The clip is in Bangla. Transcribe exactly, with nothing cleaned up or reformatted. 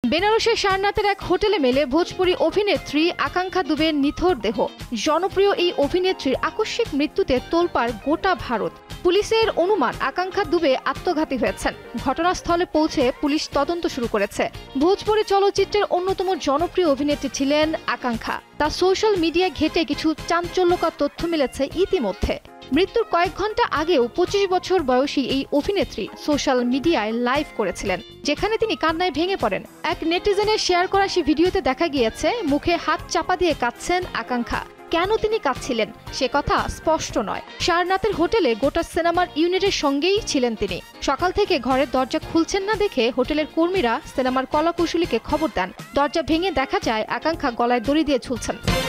বেনারসের সারনাথের এক হোটেলে মেলে ভোজপুরি অভিনেত্রী আকাঙ্ক্ষা দুবের নিথর দেহ। জনপ্রিয় এই অভিনেত্রীর আকস্মিক মৃত্যুতে তোলপাড় গোটা ভারত। পুলিশের অনুমান আকাঙ্ক্ষা দুবে আত্মঘাতী হয়েছেন। ঘটনাস্থলে পৌঁছে পুলিশ তদন্ত শুরু করেছে। ভোজপুরি চলচ্চিত্রের অন্যতম জনপ্রিয় অভিনেত্রী ছিলেন আকাঙ্ক্ষা। তার সোশ্যাল মিডিয়া ঘেটে কিছু চাঞ্চল্যকর তথ্য মিলেছে ইতিমধ্যে। মৃত্যুর কয়েক ঘন্টা আগেও পঁচিশ বছর বয়সী এই অভিনেত্রী সোশ্যাল মিডিয়ায় লাইভ করেছিলেন, যেখানে তিনি কান্নায় ভেঙে পড়েন। এক নেটিজেনের শেয়ার করা সেই ভিডিওতে দেখা গিয়েছে মুখে হাত চাপা দিয়ে কাঁদছেন আকাঙ্ক্ষা। কেন তিনি কাঁদছিলেন সে কথা স্পষ্ট নয়। সারনাথের হোটেলে গোটা সিনেমার ইউনিটের সঙ্গেই ছিলেন তিনি। সকাল থেকে ঘরের দরজা খুলছেন না দেখে হোটেলের কর্মীরা সিনেমার কলাকুশলীকে খবর দেন। দরজা ভেঙে দেখা যায় আকাঙ্ক্ষা গলায় দড়ি দিয়ে ঝুলছেন।